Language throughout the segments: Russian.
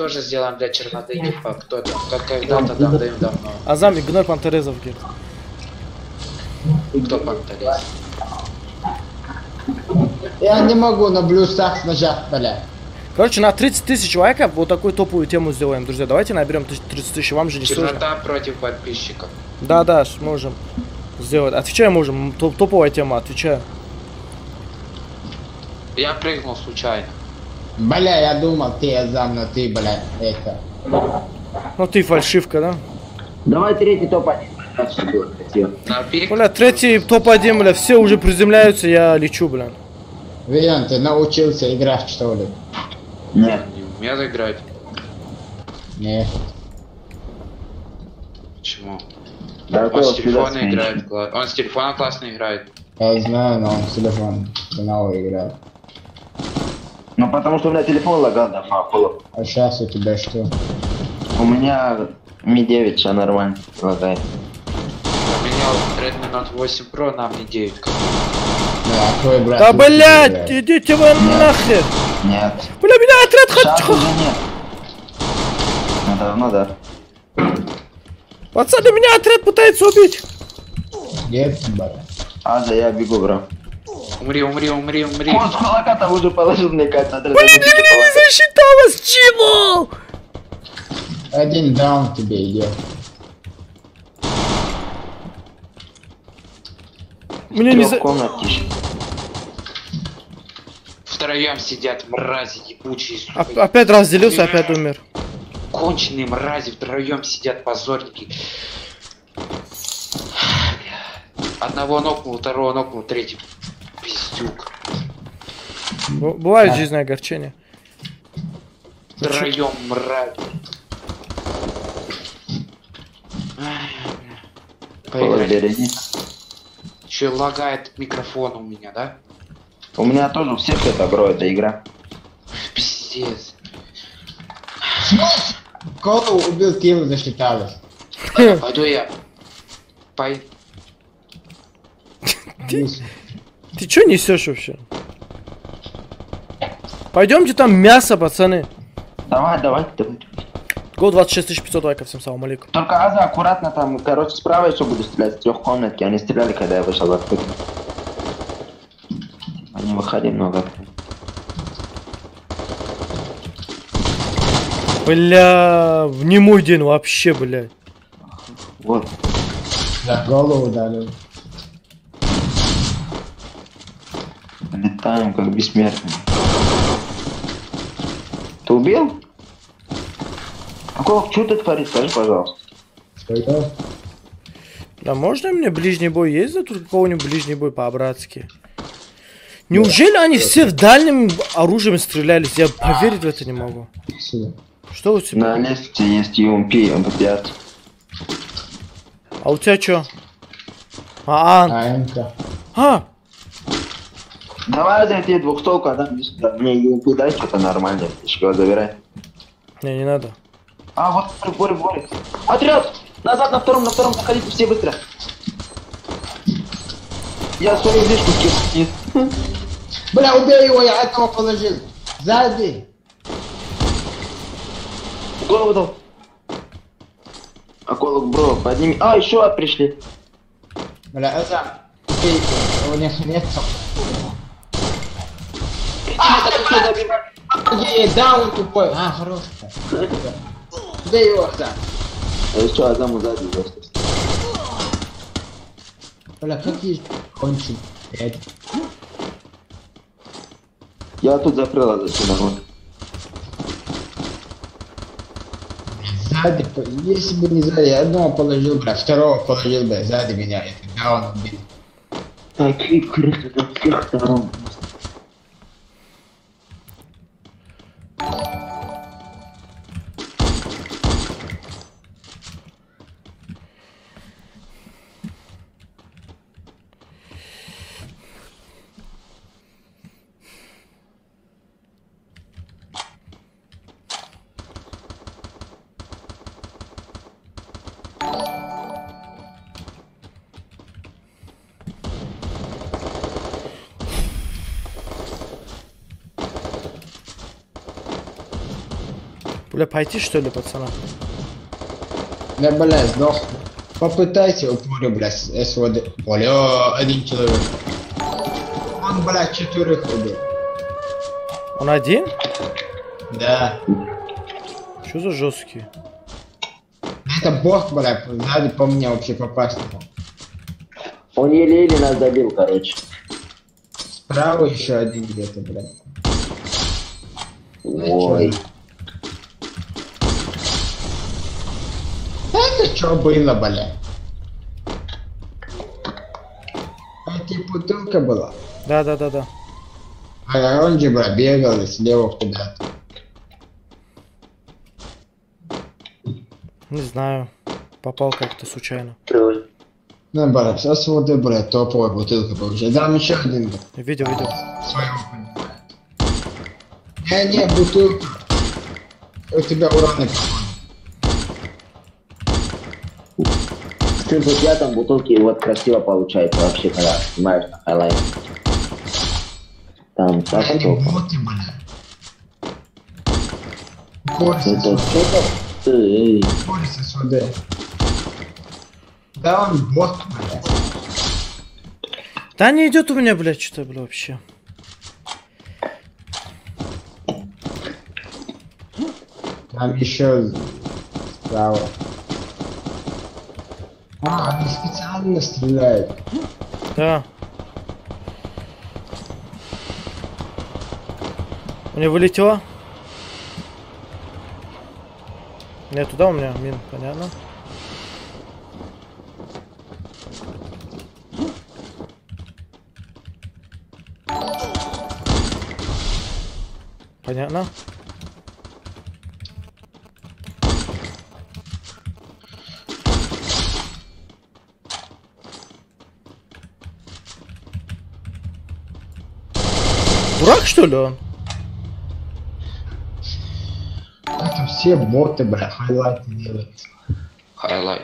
тоже сделаем для черноты, типа, кто-то, как когда-то давным-давно. Азам, игнор Пантерезов, говорит. Кто Пантерез? Я не могу на блюсах нажать, бля. Короче, на 30 тысяч лайков вот такую топовую тему сделаем, друзья. Давайте наберем 30 тысяч, вам же не сложно. Чернота против подписчиков. Да, можем сделать. Отвечаю, можем. Топовая тема, отвечаю. Я прыгнул случайно. Бля, я думал, ты Азам, но ты, бля, это. Ну ты фальшивка, да? Давай третий топ-1. На пик. Бля, третий топ-1, бля, все уже приземляются, я лечу, бля. Вилян, ты научился играть, что ли? Нет. Не умеет играть. Не. Почему? Да, Он с телефона играет. Он с телефона классно играет. Я знаю, но он с телефона снова играет. Ну потому что у меня телефон лагал, да, по. А сейчас у тебя что? У меня Mi 9, все нормально лагает. Поменял Redmi Note 8 Pro на Mi 9. Да, а твой брат... Да, тут блядь, играет. идите вы нахер. Нет. Бля, меня отряд Сейчас хочу. уже нет. Ну давно, да. Пацаны, меня отряд пытается убить. Нет, бля. Аза, я бегу, бро. Умри. Он с кулака там уже положил, мне кажется. Блин, я не засчитал вас, чего? Один даун тебе идет. Мне не за... комнатишь. Втроем сидят мрази ебучие, сука. Опять разделился, опять умер. Конченые мрази втроем сидят, позорники. Одного нокнул, второго нокнул, третий пиздюк. Бывает жизненное огорчение. Втроем мрази. Поиграли. Че лагает микрофон у меня, да? У меня тоже у всех это, бро, эта игра. Пиздец. Кого убил, кем засчиталось? Пойду я. Пой. Ты чё несешь вообще? Пойдемте там мясо, пацаны. Давай. Гол 26 500 лайков, всем салам алейкум. Только Аза, аккуратно там, короче, справа еще буду стрелять, с трехкомнатки. Они стреляли, когда я вышел в открытую. Они выходили много. Бля, не мой день вообще, блядь. Вот. За голову дали. Летаем как бессмертные. Ты убил? Какого, что ты творишь, скажи, пожалуйста. Что? Да можно мне ближний бой? Есть за тут какого-нибудь ближний бой по-братски? Неужели они все в дальнем оружием стрелялись? Я поверить в это не могу. Сюда. Что у тебя? На лестнице есть UMP, MP5. А у тебя что? АМК. Давай зайти двухстолку, а там сюда. Мне UMP дай что-то нормальное. Еще забирай. Не надо. А, вот, борь. Отряд! Назад на втором, заходите все быстро. Я свою лишку кину. Бля, убей его, я этого положил. Сзади. Голову дал. Околок, бро, подними. А, еще пришли. Бля, это... Убей, у них нет... Даун тупой. А, хорош. Убей его, Азам. А еще Азаму сзади просто. Бля, как есть кончик? Я тут закрыл Азаму. Сзади, если бы не сзади, одного положил, бля, второго положил, бля, сзади меня, это даун убил. Такие крысы со всех сторон. Бля, пойти что ли, пацана? Да, бля, сдох. Попытайся упорю, бля, с СВД. Бля, один человек. Он, бля, 4 убил. Он один? Да. Что за жесткий? Это бог, бля, сзади по мне вообще попасть не мог. Он еле-еле нас добил, короче. Справа еще один где-то, бля. Ой. Это что было, бля? Это бутылка была. Да. А он же, бля, бегал слева куда-то. Не знаю. Попал как-то случайно. Ну, бля, все СВД, бля, топовая бутылка получается. Дам еще один, бля. Видео. Своего понимает. Не, бутылка. У тебя уронный С я там бутылки вот красиво получается вообще, когда снимаешь на хайлайт. Там так Они вот. боты, бля. Это что-то. Эй. Борис СВД. Да он бот, бля. Да не идет у меня, блядь, что-то, бля, вообще. Там еще справа. А, они специально стреляют. Да. У меня вылетело? Нет, туда у меня мин, понятно. Понятно. Дурак, что ли, он? Это все боты, бля, хайлайты делают. Хайлайт.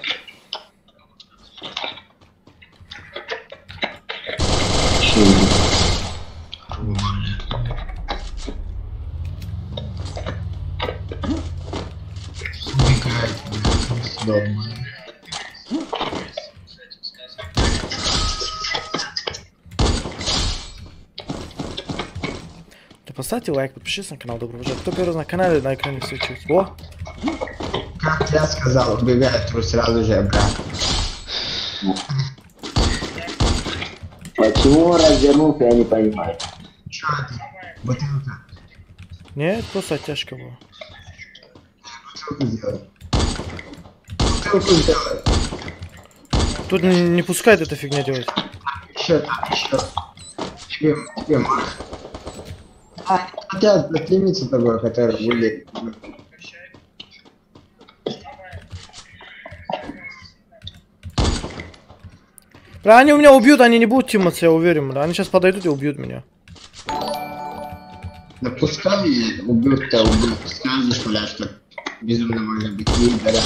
Убегает, бля, съёбано. Поставьте лайк, подпишитесь на канал, доброго вечера. Кто первый на канале, на экране встречается. О! Как я сказал, убегает трус сразу же обратно. Почему он развернулся, я не понимаю. Чё это? Бутылка. Нет, просто оттяжка была. Бутылку сделай. Бутылку сделай. Тут не пускает эта фигня делать. Еще там, еще. Тебе маш. А, хотя отлимится такой, который будет. Бля, они у меня убьют, они не будут тиматься, я уверен, бля. Они сейчас подойдут и убьют меня. Да пускай убьют-то убьют. Скажешь, бля, что безумно можно быть лидером.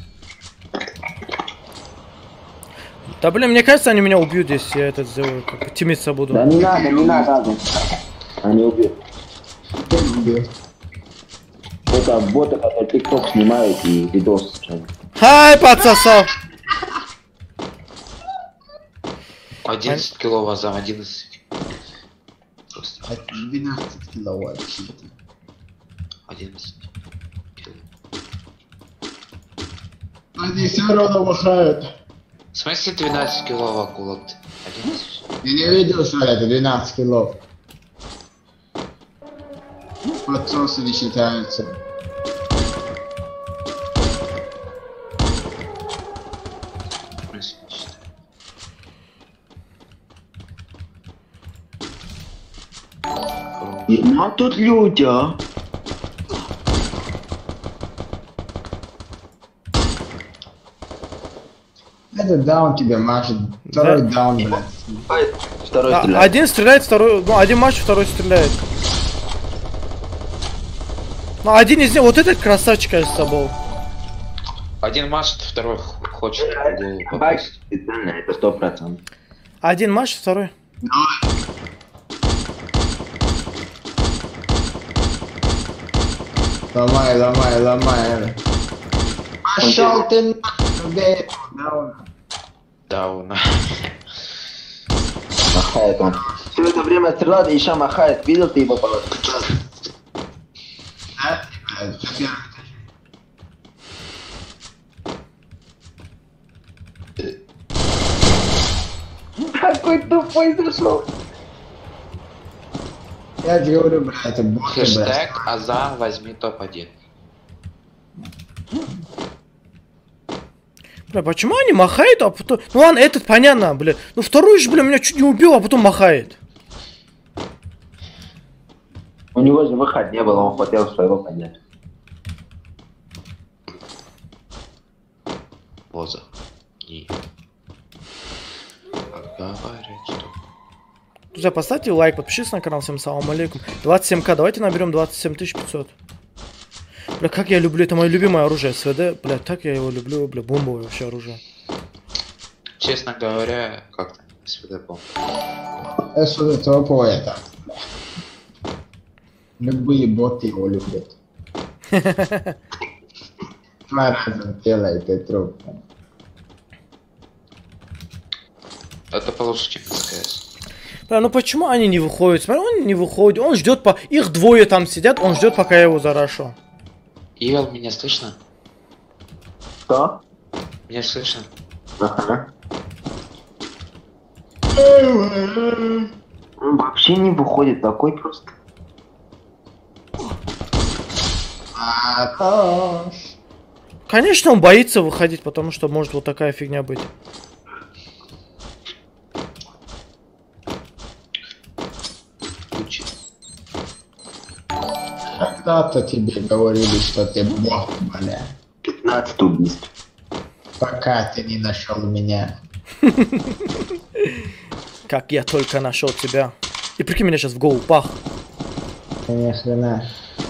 Да блин, мне кажется, они меня убьют, если я это сделаю, как бы тимиться буду. Да не надо. Они убьют. Ты убил. Это боты, которые тикток снимают и видос. Хай, подсосал! 11 кило вазам, 11. Просто 12 кило вообще-то. 11 кило. Они все равно махают. В смысле 12 кило вакулок? 11? Я не видел, что это 12 кило. Подсосы не считаются. В смысле, не считаю. А тут люди, а? Это даун тебе машет. Второй даун, блядь. Второй Да, стреляет. один стреляет, второй... Ну, один матч, второй стреляет. Ну, один из них... Вот этот красавчик, кажется, был. Один машет, второй хочет в голову попасть. Специально, это 100%. Один матч, второй. Ломай, ломай, ломай. Пошел ты нахуй, Дауна. Махает он. Все это время стрелял, и еще махает. Видел ты его полос? Да? Какой тупой зашел. Я же говорю, бля, это боты, бля. Хэштег Азам возьми топ-1. Бля, почему они махают, а потом... Ну ладно, этот понятно, бля. Ну второй же, бля, меня чуть не убил, а потом махает. У него же выход не было, он хотел своего поднять. Поза. И... Говорит, что... Друзья, поставьте лайк, подпишитесь на канал, всем салам алейкум. 27к, давайте наберем 27 500. Бля, как я люблю, это мое любимое оружие, СВД. Бля, так я его люблю, бля, бомбовое вообще оружие. Честно говоря, как-то СВД бомба. СВД топовое это. Любые боты его любят. Два раза делает и труп. Это получше, чем СКС. Бля, ну почему они не выходят? Смотри, он не выходит, он ждет, по... Их двое там сидят, он ждет, пока я его зарашу. Ивел, меня слышно? Что? Меня слышно? Ага. Он вообще не выходит, такой просто. Конечно, он боится выходить, потому что может вот такая фигня быть. Когда-то тебе говорили, что ты бог, бля. 15 убийств. Пока ты не нашел меня. Как я только нашел тебя. И прикинь, меня сейчас в голову пах. Ни хрена.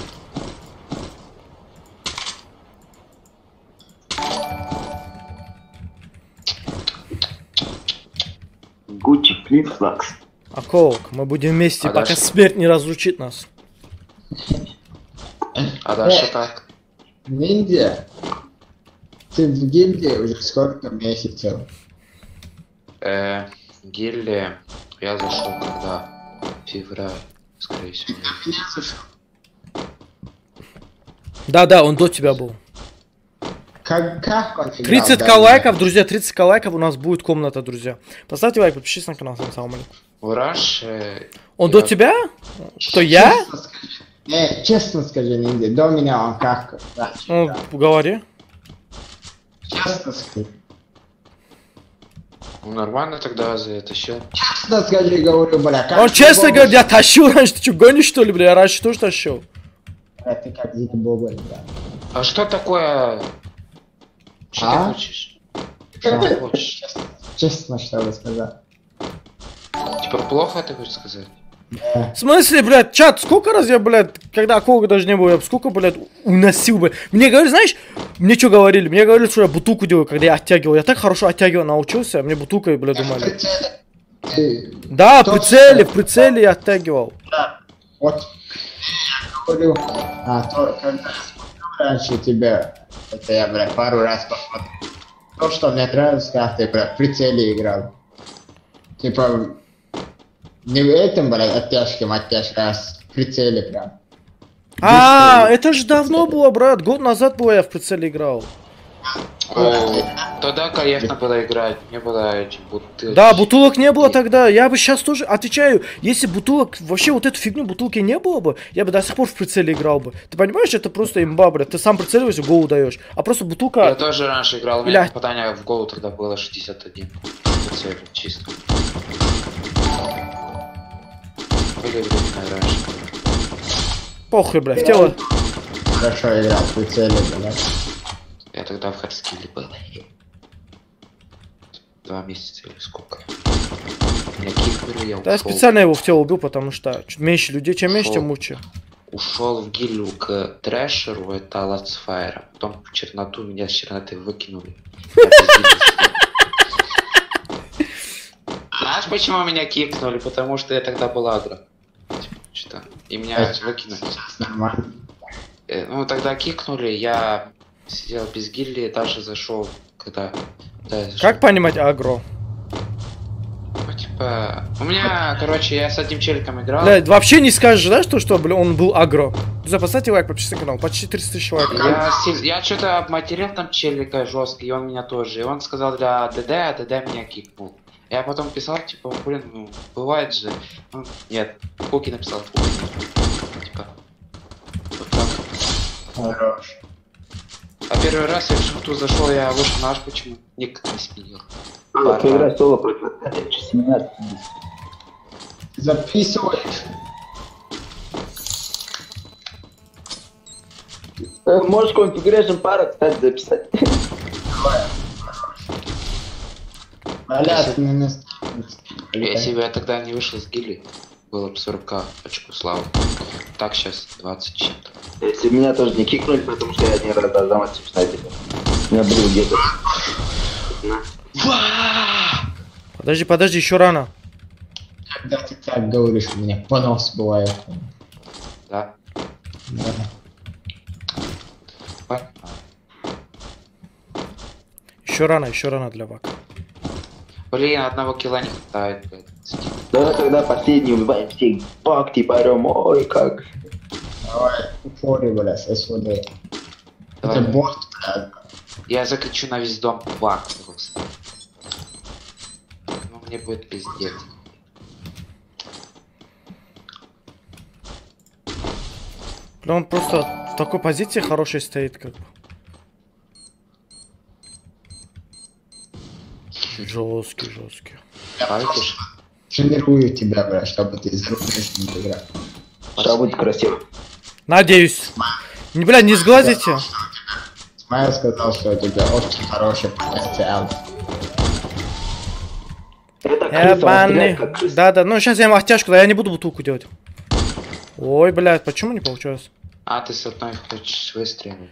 Гуччи, флip-флакс. А Коук, мы будем вместе, А пока дальше? смерть не разлучит нас. А дальше как? Ниндзя, ты в гильдии уже сколько месяцев? Гильдия, я зашел когда? Февраль, скорее всего. Да-да, он до тебя был. Как он играл? 30к лайков, друзья, 30к лайков, у нас будет комната, друзья. Поставьте лайк, подпишитесь на канал, всем салам алейкум. Ураж, Он до тебя? Кто, я? Честно скажи, Ниндзя, до меня он как? Ну, говори. Честно скажи. нормально тогда затащил. Честно скажи, говорю, бля, как... Он честно говорит, я тащил раньше, ты что, гонишь что ли, бля, я раньше тоже тащил. Бля, ты как Зигбобой, бля. А что такое? Что А? ты хочешь? Что ты хочешь? Честно, что вы сказали. Типа плохо ты хочешь сказать? В смысле, блядь, чат, сколько раз я, блядь, когда Коука даже не было, я сколько, блядь, уносил бы. Мне говорили, знаешь, мне что говорили? Мне говорили, что я бутылку делаю, когда я оттягивал. Я так хорошо оттягивал, научился, мне бутылкой, блядь, думали. Да, в прицеле я оттягивал. Вот, я говорю, то, когда я смотрел раньше тебя, это я, бля, пару раз посмотрел. То, что мне нравилось, как ты, бля, в прицеле играл. Типа, не в этом, бля, оттяжке, а в прицеле прям. А, это же давно было, брат, год назад было я в прицеле играл. О, тогда, конечно, было играть. Не было этих бутылок. Да, бутылок не было тогда. Я бы сейчас тоже отвечаю, если бутылок, вообще вот эту фигню бутылки не было бы, я бы до сих пор в прицеле играл бы. Ты понимаешь, это просто имба, блядь. Ты сам прицеливаешься, голову даешь. А просто бутылка... Я тоже раньше играл, у меня Блядь. попадание в голову тогда было 61. Прицеле, чисто. Были времена раньше. Похуй, блядь, в тело. Хорошо играл в прицеле, бля. Я тогда в Хардскилле был. 2 месяца или сколько. Меня кикнули, я Да, я ушел. специально его в тело убил, потому что чуть меньше людей, чем меньше, тем лучше. Ушел в гильдию к Трэшеру, это Лацфайра. Потом в черноту меня с черноты выкинули. Я без гильдии сидел. Знаешь, почему меня кикнули? Потому что я тогда был агро. Что? И меня выкинули. Сейчас нормально. Ну, тогда кикнули, я сидел без гильдии, дальше зашел, когда... Как понимать агро? Ну, типа... У меня, короче, я с одним челиком играл. Блядь, вообще не скажешь, да, что блин, он был агро? Друзья, поставьте лайк, подпишитесь на канал, почти 300 тысяч лайков. Я что-то обматерил там челика жестко, и он меня тоже. И он сказал для ДД, а ДД меня кикнул. Я потом писал, типа, блин, ну, бывает же. Ну, нет, Куки написал. Типа, вот так. Хорош. А первый раз я в шуту зашел, я вышел наш, почему ник не сменил. Поиграть соло против 17. Записываешь. Можешь configuration пара, кстати, записать. Блядь, не Если бы я тогда не вышел с гильдии, было бы 40 очков славы. Так, сейчас 20 чем-то. Если меня тоже не кикнули, потому что я один раз дал снайпера. У меня был где-то. Подожди, еще рано. Когда ты так говоришь, у меня понос бывает. Да. Да. Еще рано для Вака. Блин, одного килла не хватает, блядь. Давай тогда последний убиваем всех. Бак, типа орем, ой, как. Давай, упори, блядь, СВД. Давай. Это бот, блядь. Я закричу на весь дом бак просто. Ну, мне будет пиздец. Бля, он просто в такой позиции хорошей стоит, как бы. Жесткий. Файтишь? Тренирую тебя, блядь, чтобы ты из рук не играл. Сейчас будет красиво. Надеюсь. Не, бля, не сглазите. Смайл сказал, что у тебя очень хороший потенциал. Это крыса, он стреляет как крыса. Да, ну сейчас я ему оттяжку, да я не буду бутылку делать. Ой, блядь, почему не получилось? А, ты с одной хочешь выстрелить.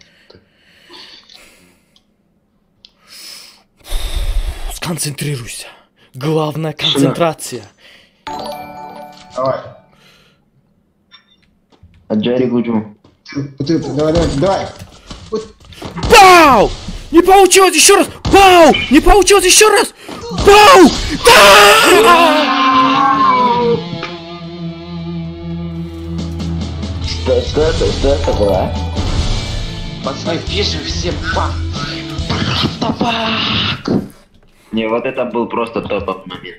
Сконцентрируйся. Главная концентрация. Давай. А Джерри Гуджу. Давай. Бау! Не получилось еще раз! Бау! Не получилось еще раз! Бау! Что это было? Пацаны, пишем все бак! Табак! Не, вот это был просто топ момент.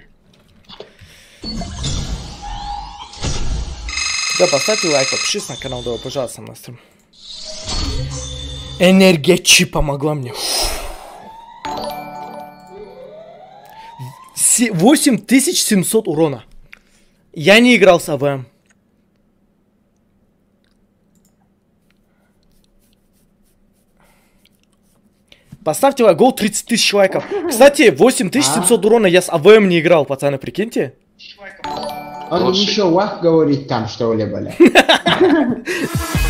Да, поставьте лайк, подпишись на канал, давай, пожалуйста, на стрим. Энергия Чи помогла мне. 8700 урона. Я не играл с АВМ. Поставьте лайк, гол 30 тысяч лайков. Кстати, 8700 урона я с АВМ не играл, пацаны, прикиньте. Он еще вах говорит там, что ли, бля.